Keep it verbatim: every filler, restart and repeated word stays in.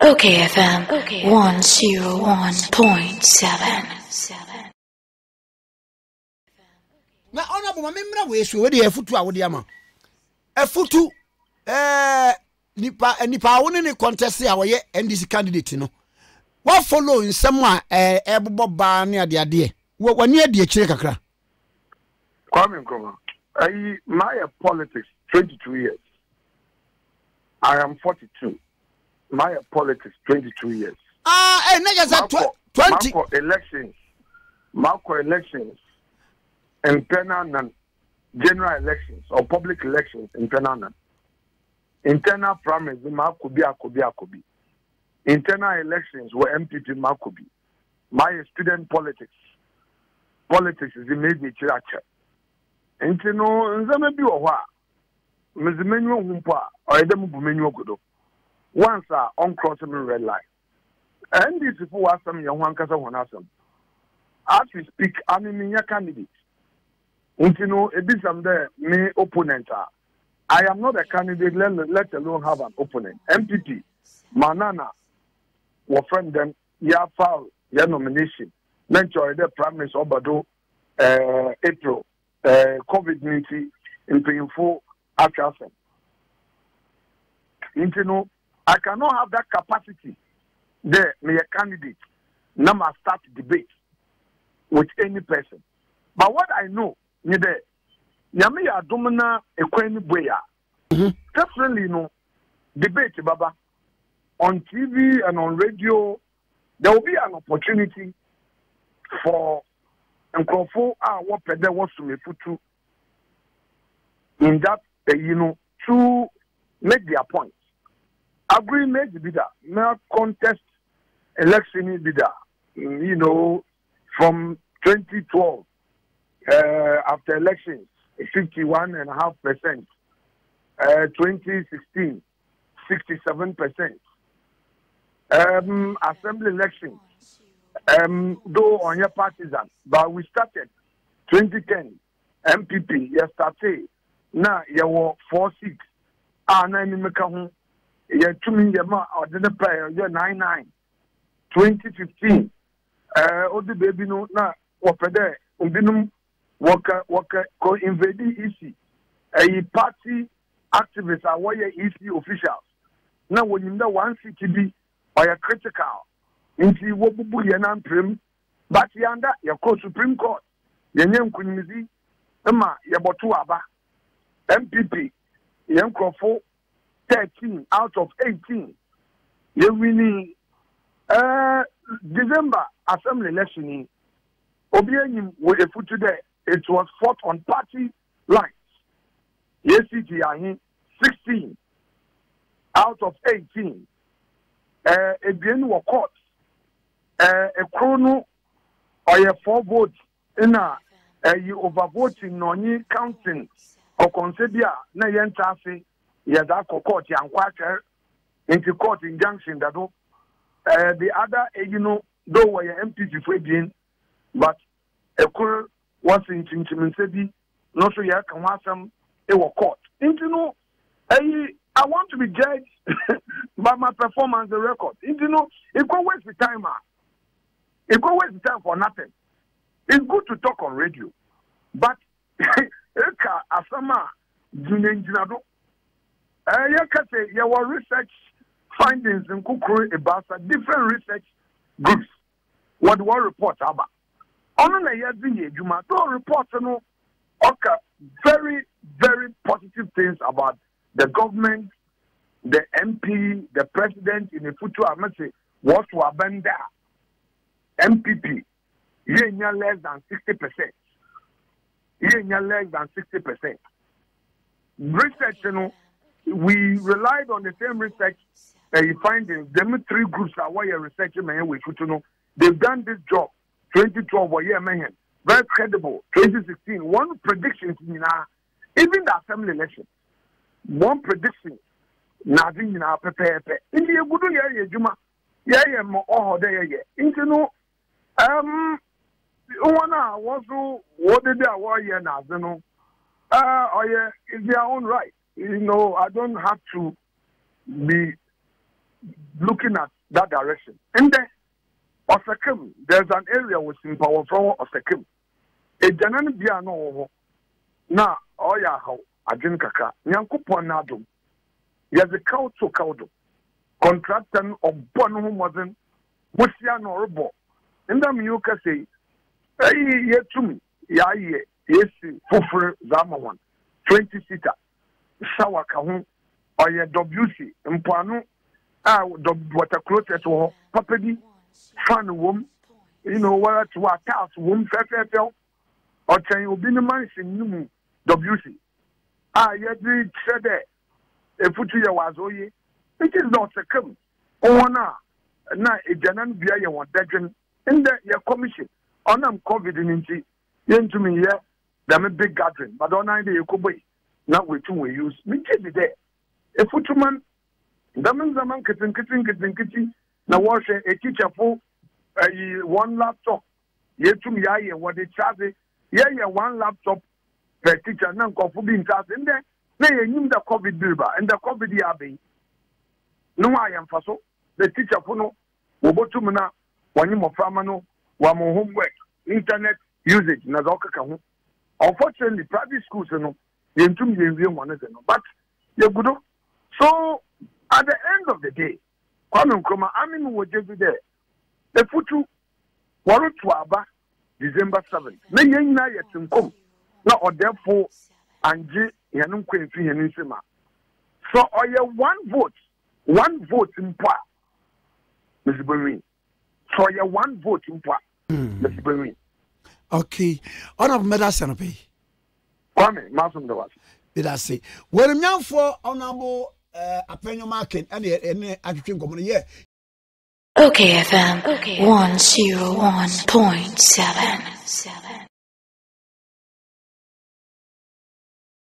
Okay, F M, okay, one oh one point seven. Na honorable ma memra we so we dey afutu a wo dey ama. Afutu eh nipa nipa wo ne contest a wo ye N D C candidate no. What follow in some eh ebobo ba ne ade ade. Wo wani ade akire kakra. Kwame Nkrumah. I my politics twenty-two years. I am forty-two. My politics twenty-two years. Ah, eh, nigga said twenty. Marco elections. Marco elections. Internal and general elections or public elections. Internal and internal primaries. Marco be Akobi Akobi. Internal elections were M P P Marco be. My student politics. Politics is the major church. And you know, nzame bi owa. Mzimenyo humpa or edemu bumenyo godo. Once uh, on crossing red line. And this is for some young one kasa wanasam. As we speak, I'm in your candidate. And you know, a bit some there, me opponent. I am not a candidate, let, let alone have an opponent. M P P, Manana, our friend them, ya foul, ya nomination. Mentor the Prime Minister Obado, uh, April, uh, COVID nineteen, in painful attraction. You know, I cannot have that capacity there, me a candidate. Now I start debate with any person. But what I know, you there, Yami ya domina ekweni boya. Definitely, you know, debate, Baba. On T V and on radio, there will be an opportunity for Nkrofo ah what pede wants to me put to in that, uh, you know, to make their point. Agree made the bidder, now contest election bidder, you know, from twenty twelve, uh, after elections, fifty-one and a half percent, uh, twenty sixteen, sixty-seven percent, um, assembly elections, um, though on your partisan, but we started twenty ten, M P P, yes, started, now you were four six, ah, nine in the yeah, two million or the player, yeah, nine nine, twenty fifteen. Uh, all the baby no, na what there, umbinum, worker, worker, co invading E C. A party activists are wire E C officials. Now, when you know one city be or a critical, into what bubu yanan prim, but yanda, your court Supreme Court, your name Kunimizi, Emma, Yabotu Aba, M P P, Young Crawford. thirteen out of eighteen. You winning uh December assembly election. Obianim with a foot today. It was fought on party lines. Yes, it is sixteen out of eighteen. Uh, again, were caught. Uh, a chrono or a four votes in a uh, you overvoting non counting or consider na yentase. Yeah, that court and quacker into court injunction that uh, the other, uh, you know, though were M P P for being, but a court was in Chinchimin, not so yeah, can want some, it was court. And you know, I, I want to be judged by my performance, the record. And you know, it can waste the time, it can waste the time for nothing. It's good to talk on radio, but Eka Asama, Junenjinado. Uh, you can say there were research findings in Kukuru about different research groups. What were reports about? On the year Juma, those reports no okay, very, very positive things about the government, the M P, the president in the future. I must say, what to happen there? M P P, you less than sixty percent. You less than sixty percent. Research, you know. We relied on the same research uh, findings. Them three groups are why you're researching, man. We should know they've done this job. twenty twelve, or yeah, man, very credible. twenty sixteen, one prediction, you know, even the assembly election, one prediction, nothing in our prepare. In the good year, Juma, yeah, yeah, more there, yeah, you know, um, one also what did they are here now, you know, uh, oh yeah, it's their own right. You know, I don't have to be looking at that direction. And then, Osakim, there's an area with some power from Osakim. A Janan Biano, na Oya how, Ajin Kaka, Nyanko Ponado, there's a cow to cowdo, contractor of Bonum wasn't, Wusian or Bo. And then you can say, hey, yet to me, ya ye, yes, Fufur Zamawan, twenty seater, Shawa Kahun, or your W C, and Pano, ah, water closet to Papadi, fan womb, you know, what to our house, womb, fair, or can you be the man in W C? Ah, yet we said that a foot to your was, oh, it is not a come. Oh, na, na, a Janan Bia, one bedroom, in the your commission. On them COVID in Inchi, yen to me, yeah, them a big gathering, but on I you could wait. Not with two we use, me be there. A footman, Daman Zaman kitchen, kitchen, kitchen, kitchen, now wash a teacher for one laptop. Ye to me, I what they charge. Yeah, yeah, one laptop per teacher, none of being charged in there. They knew the COVID bill, and the COVID yabe. No, I am for so. The teacher for no, Wobotumana, one more famano, one more homework, internet usage, Nazoka Kahu. Unfortunately, private schools, you know, you two million one is no. But you're good. So, at the end of the day, Kwame Nkrumah, I mean, what you do there? The futu, Waru Tuaba, December seventh. Na yen na yetinkom na odefo anje yanum kwenfi yanin sema. So oye one vote, one vote impa. Mister Benwin. So oye one vote impa. Mister Benwin. Okay. Honorable Medicine pay. Kwame, masum dawas. Did I say? Well, now for honorable uh Apenyo Market and any atwitwen komo yeah. Okay, F M. Okay. one oh one point seven.